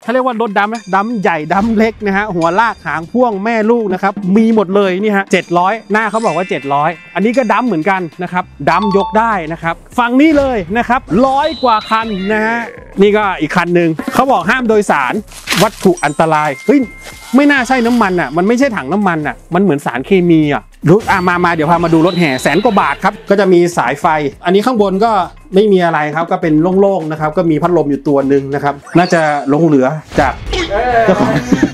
เขาเรียกว่ารถดำนะดำใหญ่ดำเล็กนะฮะหัวลากหางพ่วงแม่ลูกนะครับมีหมดเลยนี่ฮะ700หน้าเขาบอกว่า700อันนี้ก็ดำเหมือนกันนะครับดำยกได้นะครับฝั่งนี้เลยนะครับ100 กว่าคันนะฮะนี่ก็อีกคันหนึ่งเขาบอกห้ามโดยสารวัตถุอันตรายเฮ้ยไม่น่าใช่น้ำมันอ่ะมันไม่ใช่ถังน้ำมันอ่ะมันเหมือนสารเคมีอ่ะรู้มาเดี๋ยวพามาดูรถแห่100,000 กว่าบาทครับก็จะมีสายไฟอันนี้ข้างบนก็ไม่มีอะไรครับก็เป็นโล่งๆนะครับก็มีพัดลมอยู่ตัวหนึ่งนะครับน่าจะหลงเหลือจากเจ้าของ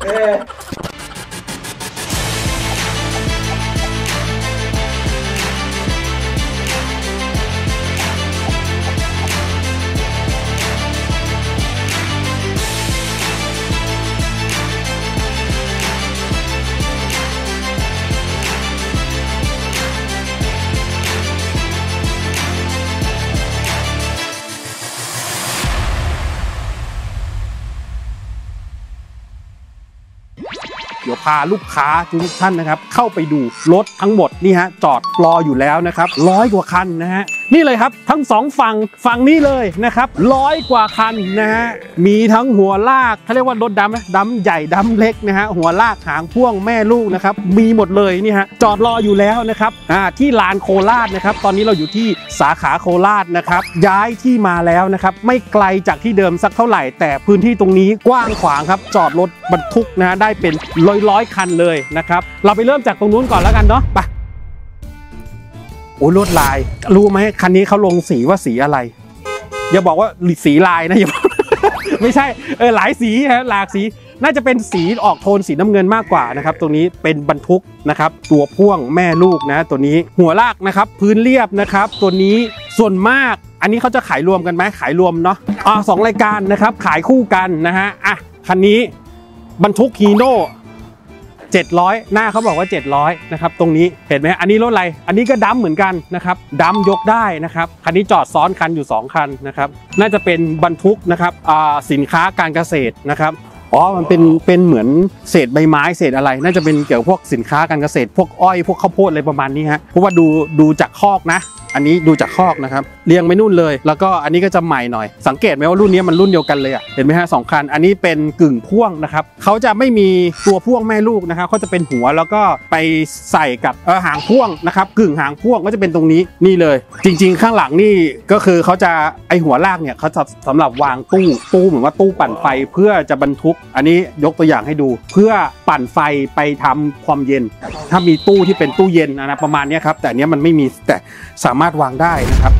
เดี๋ยวพาลูกค้าทุกท่านนะครับเข้าไปดูรถทั้งหมดนี่ฮะจอดรออยู่แล้วนะครับ100 กว่าคันนะฮะนี่เลยครับทั้ง2ฝั่งนี้เลยนะครับ100 กว่าคันนะฮะมีทั้งหัวลากเขาเรียกว่ารถดำนะดำใหญ่ดำเล็กนะฮะหัวลากหางพ่วงแม่ลูกนะครับมีหมดเลยนี่ฮะจอดรออยู่แล้วนะครับที่ลานโคราชนะครับตอนนี้เราอยู่ที่สาขาโคราชนะครับย้ายที่มาแล้วนะครับไม่ไกลจากที่เดิมสักเท่าไหร่แต่พื้นที่ตรงนี้กว้างขวางครับจอดรถบรรทุกนะฮะได้เป็นร้อยคันเลยนะครับเราไปเริ่มจากตรงนู้นก่อนแล้วกันเนาะไปโอ้ลวดลายรู้ไหมคันนี้เขาลงสีว่าสีอะไรอย่าบอกว่าสีลายนะอย่าไม่ใช่หลายสีฮะหลากสีน่าจะเป็นสีออกโทนสีน้ำเงินมากกว่านะครับตัวนี้เป็นบรรทุกนะครับตัวพ่วงแม่ลูกนะตัวนี้หัวลากนะครับพื้นเรียบนะครับตัวนี้ส่วนมากอันนี้เขาจะขายรวมกันไหมขายรวมเนาะ2 รายการนะครับขายคู่กันนะฮะคันนี้บรรทุกฮีโน่700หน้าเขาบอกว่า700นะครับตรงนี้เห็นไหมอันนี้รถอะไรอันนี้ก็ดำเหมือนกันนะครับดำยกได้นะครับคันนี้จอดซ้อนคันอยู่2 คันนะครับน่าจะเป็นบรรทุกนะครับสินค้าการเกษตรนะครับมันเป็นเหมือนเศษใบไม้เศษอะไรน่าจะเป็นเกี่ยวกับพวกสินค้าการเกษตรพวกอ้อยพวกข้าวโพดอะไรประมาณนี้ฮะเพราะว่าดูจากคอกนะอันนี้ดูจากคอกนะครับเรียงไม่นู่นเลยแล้วก็อันนี้ก็จะใหม่หน่อยสังเกตไหมว่ารุ่นนี้มันรุ่นเดียวกันเลยอ่ะเห็นไหมฮะ2 คันอันนี้เป็นกึ่งพ่วงนะครับเขาจะไม่มีตัวพ่วงแม่ลูกนะครับเขาจะเป็นหัวแล้วก็ไปใส่กับหางพ่วงนะครับกึ่งหางพ่วงก็จะเป็นตรงนี้นี่เลยจริงๆข้างหลังนี่ก็คือเขาจะไอหัวลากเนี่ยเขาจะสำหรับวางตู้เหมือนว่าตู้ปั่นไฟเพื่อจะบรรทุกอันนี้ยกตัวอย่างให้ดูเพื่อปั่นไฟไปทำความเย็นถ้ามีตู้ที่เป็นตู้เย็นนะประมาณนี้ครับแต่เนี้ยมันไม่มีแต่สามารถวางได้นะครับ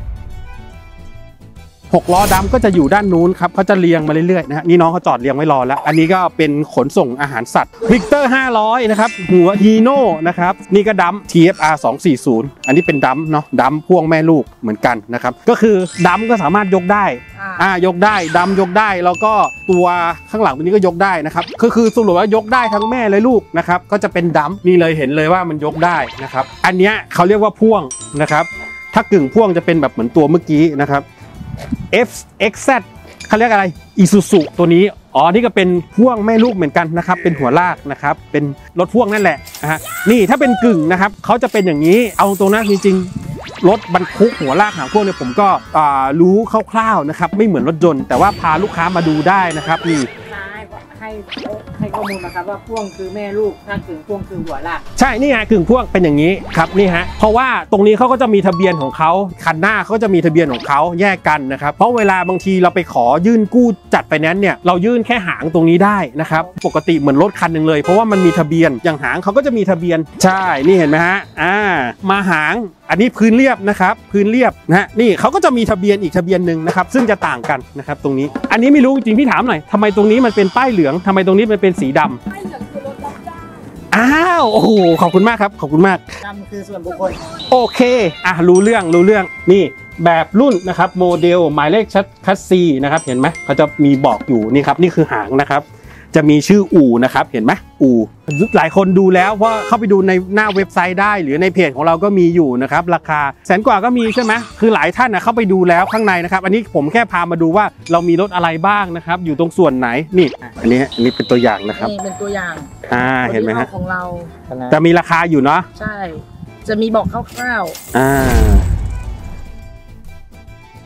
6 ล้อดำก็จะอยู่ด้านนู้นครับเขาจะเรียงมาเรื่อยๆนะฮะนี่น้องเขาจอดเรียงไว้รอแล้วอันนี้ก็เป็นขนส่งอาหารสัตว์วิกเตอร์500นะครับหัวฮีโน่นะครับนี่ก็ดำ TFR 240อันนี้เป็นดำเนาะดำพ่วงแม่ลูกเหมือนกันนะครับก็คือดำก็สามารถยกได้ยกได้ดำยกได้แล้วก็ตัวข้างหลังตัวนี้ก็ยกได้นะครับคือสรุปว่ายกได้ทั้งแม่และลูกนะครับก็จะเป็นดำนี่เลยเห็นเลยว่ามันยกได้นะครับอันเนี้ยเขาเรียกว่าพ่วงนะครับถ้ากึ่งพ่วงจะเป็นแบบเหมือนตัวเมื่อกี้นะครับ FXZ เขาเรียกอะไร Isuzu ตัวนี้นี่ก็เป็นพ่วงแม่ลูกเหมือนกันนะครับเป็นหัวลากนะครับเป็นรถพ่วงนั่นแหละนี่ถ้าเป็นกึ่งนะครับเขาจะเป็นอย่างนี้เอาตรงนะจริงๆรถบรรทุกหัวลากหางพ่วงเนี่ยผมก็รู้คร่าวๆนะครับไม่เหมือนรถยนต์แต่ว่าพาลูกค้ามาดูได้นะครับนี่ให้ข้อมูลนะครับว่าพ่วงคือแม่ลูกถ้ากึ่งพ่วงคือหัวลากใช่นี่ฮะกึ่งพ่วงเป็นอย่างนี้ครับนี่ฮะเพราะว่าตรงนี้เขาก็จะมีทะเบียนของเขาคันหน้าเขาจะมีทะเบียนของเขาแยกกันนะครับเพราะเวลาบางทีเราไปขอยื่นกู้จัดไฟแนนซ์เนี่ยเรายื่นแค่หางตรงนี้ได้นะครับปกติเหมือนรถคันหนึ่งเลยเพราะว่ามันมีทะเบียนอย่างหางเขาก็จะมีทะเบียนใช่นี่เห็นไหมฮะมาหางอันนี้พื้นเรียบนะครับพื้นเรียบนะฮะนี่เขาก็จะมีทะเบียนอีกทะเบียนหนึ่งนะครับซึ่งจะต่างกันนะครับตรงนี้อันนี้ไม่รู้จริงพี่ถามหน่อยทำไมตรงนี้มันเป็นป้ายเหลืองทำไมตรงนี้มันเป็นสีดำป้ายเหลืองคือรถรับจ้างโอ้โหขอบคุณมากครับขอบคุณมากดำคือส่วนบุคคลโอเครู้เรื่องนี่แบบรุ่นนะครับโมเดลหมายเลขคัสซีนะครับเห็นไหมเขาจะมีบอกอยู่นี่ครับนี่คือหางนะครับจะมีชื่ออู่นะครับเห็นไหมอู่หลายคนดูแล้วเพราะเข้าไปดูในหน้าเว็บไซต์ได้หรือในเพจของเราก็มีอยู่นะครับราคา100,000 กว่าก็มีใช่ไหมคือหลายท่านเข้าไปดูแล้วข้างในนะครับอันนี้ผมแค่พามาดูว่าเรามีรถอะไรบ้างนะครับอยู่ตรงส่วนไหนนี่อันนี้เป็นตัวอย่างนะครับนี่เป็นตัวอย่างเห็นไหมฮะของเราแต่มีราคาอยู่เนาะใช่จะมีบอกคร่าว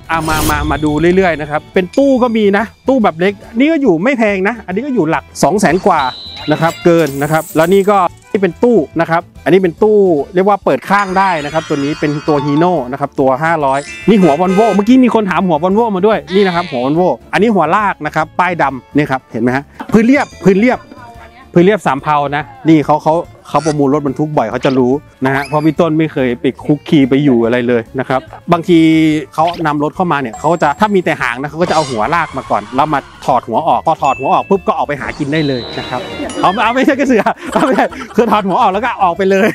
มาดูเรื่อยๆนะครับเป็นตู้ก็มีนะตู้แบบเล็กนี่ก็อยู่ไม่แพงนะอันนี้ก็อยู่หลัก 200,000 กว่านะครับเกินนะครับแล้วนี่ก็ที่เป็นตู้นะครับอันนี้เป็นตู้เรียกว่าเปิดข้างได้นะครับตัวนี้เป็นตัวฮีโน่นะครับตัว500นี่หัววอลโว่เมื่อกี้มีคนถามหัววอลโว่มาด้วยนี่นะครับหัววอลโว่อันนี้หัวลากนะครับป้ายดำนี่ครับเห็นไหมฮะพื้นเรียบ3 เพานะนี่เขาประมูลรถบรรทุกบ่อยเขาจะรู้นะฮะเพราะพี่ต้นไม่เคยไปคุกคีไปอยู่อะไรเลยนะครับบางทีเขานำรถเข้ามาเนี่ยเขาจะถ้ามีแต่หางนะเขาก็จะเอาหัวลากมาก่อนแล้วมาถอดหัวออกพอถอดหัวออกปุ๊บก็ออกไปหากินได้เลยนะครับเอาไม่ใช่กระเสือเอาไม่ใช่คือถอดหัวออกแล้วก็ออกไปเลย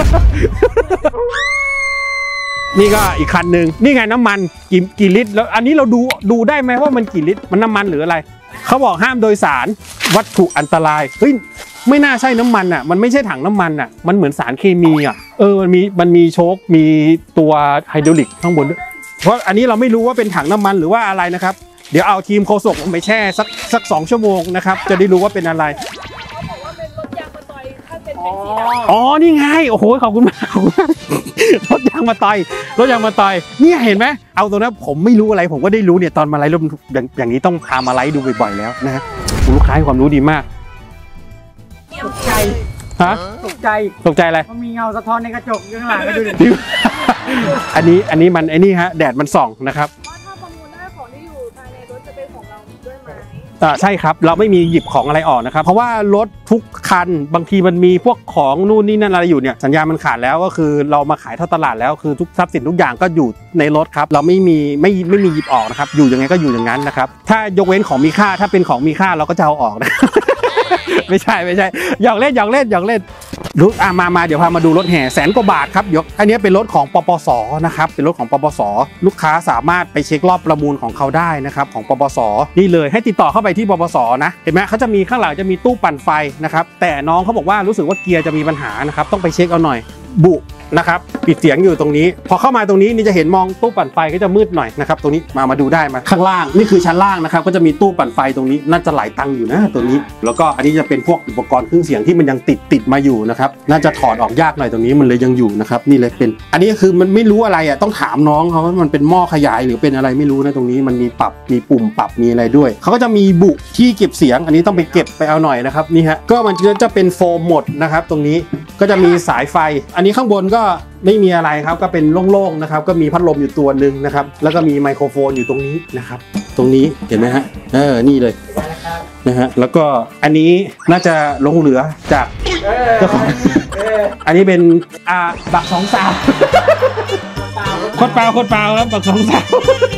นี่ก็อีกคันหนึ่งนี่ไงน้ำมันกี่ลิตรแล้วอันนี้เราดูได้ไหมว่ามันกี่ลิตรมันน้ำมันหรืออะไรเขาบอกห้ามโดยสารวัตถุอันตรายเฮ้ยไม่น่าใช่น้ำมันอ่ะมันไม่ใช่ถังน้ำมันอ่ะมันเหมือนสารเคมีอ่ะมันมีโชคมีตัวไฮดรอลิกข้างบนด้วยเพราะอันนี้เราไม่รู้ว่าเป็นถังน้ำมันหรือว่าอะไรนะครับเดี๋ยวเอาทีมโฆษกไปแช่สัก2 ชั่วโมงนะครับจะได้รู้ว่าเป็นอะไรอ๋อนี่ไงโอ้โหขอบคุณมากรถยางมาต่อยเนี่ยเห็นไหมเอาตรงนั้นผมไม่รู้อะไรผมก็ได้รู้เนี่ยตอนมาไลฟ์รถอย่างนี้ต้องพามาไลฟ์ดูบ่อยๆแล้วนะฮะลูกค้าให้ความรู้ดีมากตกใจฮะตกใจอะไรมันมีเงาสะท้อนในกระจกข้างหลังก็ดูดิอันนี้มันฮะแดดมันส่องนะครับว่าถ้าประมูลได้ของที่อยู่ภายในรถจะเป็นของเราด้วยไหมใช่ครับเราไม่มีหยิบของอะไรออกนะครับเพราะว่ารถทุกคันบางทีมันมีพวกของนู่นนี่นั่นอะไรอยู่เนี่ยสัญญามันขาดแล้วก็คือเรามาขายเท่าตลาดแล้วคือทุกทรัพย์สินทุกอย่างก็อยู่ในรถครับเราไม่มีหยิบออกนะครับอยู่ยังไงก็อยู่อย่างนั้นนะครับถ้ายกเว้นของมีค่าถ้าเป็นของมีค่าเราก็จะเอาออกนะไม่ใช่หยอกเล่นรู้มาเดี๋ยวพามาดูรถแห่100,000 กว่าบาทครับอันนี้เป็นรถของปปสนะครับเป็นรถของปปสลูกค้าสามารถไปเช็ครอบประมูลของเขาได้นะครับของปปสนี่เลยให้ติดต่อเข้าไปที่ปปสนะเห็นไหมเขาจะมีข้างหลังจะมีตู้ปั่นไฟนะครับแต่น้องเขาบอกว่ารู้สึกว่าเกียร์จะมีปัญหานะครับต้องไปเช็คเอาหน่อยบุนะครับปิดเสียงอยู่ตรงนี้พอเข้ามาตรงนี้นี่จะเห็นมองตู้ปั่นไฟก็จะมืดหน่อยนะครับตรงนี้มาดูได้มาข้างล่างนี่คือชั้นล่างนะครับก็จะมีตู้ปั่นไฟตรงนี้น่าจะหลายตังค์อยู่นะตัวนี้แล้วก็อันนี้จะเป็นพวกอุปกรณ์เครื่องเสียงที่มันยังติดมาอยู่นะครับน่าจะถอดออกยากหน่อยตรงนี้มันเลยยังอยู่นะครับนี่เลยเป็นอันนี้คือมันไม่รู้อะไรอ่ะต้องถามน้องเขาว่ามันเป็นหม้อขยายหรือเป็นอะไรไม่รู้นะตรงนี้มันมีปุ่มปรับมีอะไรด้วยเขาก็จะมีบุที่เก็บเสียงอันนี้ต้องไปเก็บไปเอาหน่อยนะครับนี่ฮะก็มันจะเป็นโฟมหมดนะครับตรงนี้ก็จะมีสายไฟอันนี้ข้างบนก็ไม่มีอะไรครับก็เป็นโล่งๆนะครับก็มีพัดลมอยู่ตัวหนึ่งนะครับแล้วก็มีไมโครโฟนอยู่ตรงนี้นะครับตรงนี้เห็นไหมฮะนี่เลยนะฮะแล้วก็อันนี้น่าจะลงเหลือจากเจ้าของอันนี้เป็นบัก2 สาวโคตรเปล่าครับบัก2 สาว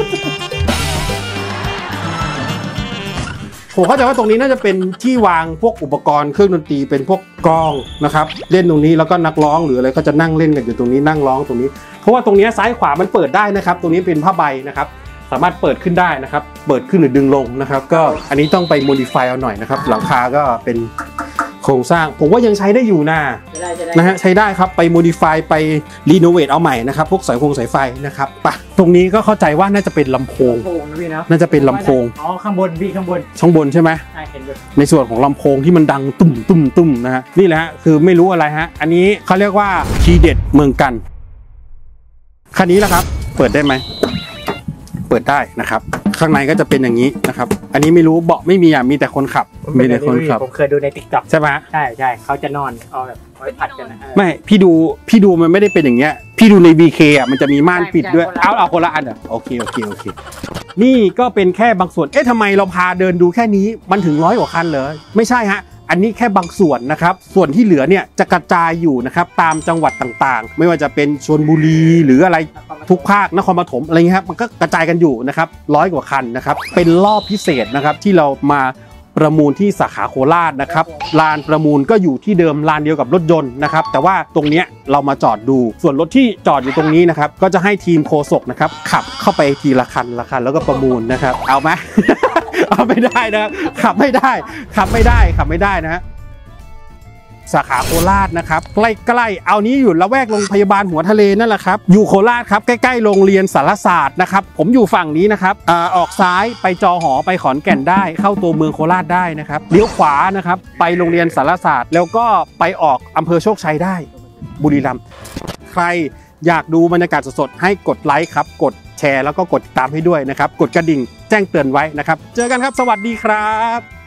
ผมเข้าใจว่าตรงนี้น่าจะเป็นที่วางพวกอุปกรณ์เครื่องดนตรีเป็นพวกกลองนะครับเล่นตรงนี้แล้วก็นักร้องหรืออะไรก็จะนั่งเล่นกันอยู่ตรงนี้นั่งร้องตรงนี้เพราะว่าตรงนี้ซ้ายขวามันเปิดได้นะครับตรงนี้เป็นผ้าใบนะครับสามารถเปิดขึ้นได้นะครับเปิดขึ้นหรือดึงลงนะครับก็อันนี้ต้องไปโมดิฟายเอาหน่อยนะครับหลังคาก็เป็นโครงสร้างผมว่ายังใช้ได้อยู่นะฮะใช้ได้ครับไปโมดิฟายไปรีโนเวทเอาใหม่นะครับพวกสายไฟนะครับปะตรงนี้ก็เข้าใจว่าน่าจะเป็นลำโพงน่าจะเป็นลำโพงข้างบนใช่ไหมในส่วนของลำโพงที่มันดังตุ้มนะฮะนี่แหละฮะคือไม่รู้อะไรฮะอันนี้เขาเรียกว่าทีเด็ดเมืองกันคันนี้แหละครับเปิดได้ไหมเปิดได้นะครับข้างในก็จะเป็นอย่างนี้นะครับอันนี้ไม่รู้เบาะไม่มีมีแต่คนขับมีแต่คนขับผมเคยดูใน TikTok ใช่ไหมใช่เขาจะนอนเอาแบบไว้ผัดกันนะไม่พี่ดูมันไม่ได้เป็นอย่างเงี้ยพี่ดูใน BK มันจะมีม่านปิดด้วยเอาคนละอันโอเคนี่ก็เป็นแค่บางส่วนทำไมเราพาเดินดูแค่นี้มันถึง100 กว่าคันเหรอไม่ใช่ฮะอันนี้แค่บางส่วนนะครับส่วนที่เหลือเนี่ยจะกระจายอยู่นะครับตามจังหวัดต่างๆไม่ว่าจะเป็นชลบุรีหรืออะไรทุกภาคนครปฐมอะไรเงี้ยครับมันก็กระจายกันอยู่นะครับ100 กว่าคันนะครับเป็นรอบพิเศษนะครับที่เรามาประมูลที่สาขาโคราชนะครับลานประมูลก็อยู่ที่เดิมลานเดียวกับรถยนต์นะครับแต่ว่าตรงเนี้ยเรามาจอดดูส่วนรถที่จอดอยู่ตรงนี้นะครับก็จะให้ทีมโฆษกนะครับขับเข้าไปทีละคันแล้วก็ประมูลนะครับเอาไหม เอาไม่ได้นะขับไม่ได้นะฮะสาขาโคราชนะครับใกล้ๆเอานี้อยู่ละแวกโรงพยาบาลหัวทะเลนั่นแหละครับอยู่โคราชครับใกล้ๆโรงเรียนสารศาสตร์นะครับผมอยู่ฝั่งนี้นะครับออกซ้ายไปจอหอไปขอนแก่นได้เข้าตัวเมืองโคราชได้นะครับเลี้ยวขวานะครับไปโรงเรียนสารศาสตร์แล้วก็ไปออกอำเภอโชคชัยได้บุรีรัมย์ใครอยากดูบรรยากาศสดๆให้กดไลค์ครับกดแชร์แล้วก็กดติดตามให้ด้วยนะครับกดกระดิ่งแจ้งเตือนไว้นะครับเจอกันครับสวัสดีครับ